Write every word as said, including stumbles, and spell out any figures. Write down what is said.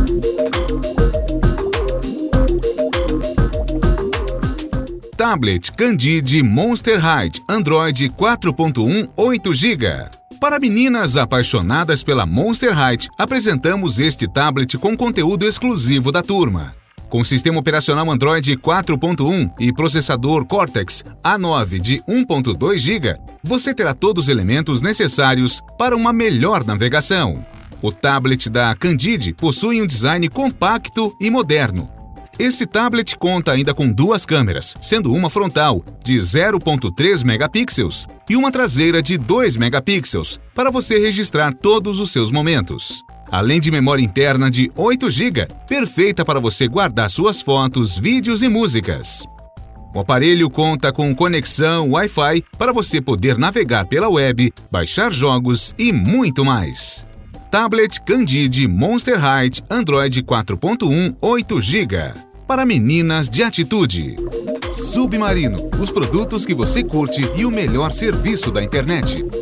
Tablet Candide Monster Height Android quatro ponto um, oito gigas. Para meninas apaixonadas pela Monster Height, apresentamos este tablet com conteúdo exclusivo da turma. Com sistema operacional Android quatro ponto um e processador Cortex A nove de um ponto dois gigas, você terá todos os elementos necessários para uma melhor navegação. O tablet da Candide possui um design compacto e moderno. Esse tablet conta ainda com duas câmeras, sendo uma frontal de zero ponto três megapixels e uma traseira de dois megapixels, para você registrar todos os seus momentos. Além de memória interna de oito gigas, perfeita para você guardar suas fotos, vídeos e músicas. O aparelho conta com conexão Wi-Fi para você poder navegar pela web, baixar jogos e muito mais. Tablet Candide Monster Height Android quatro ponto um, oito gigas. Para meninas de atitude. Submarino, os produtos que você curte e o melhor serviço da internet.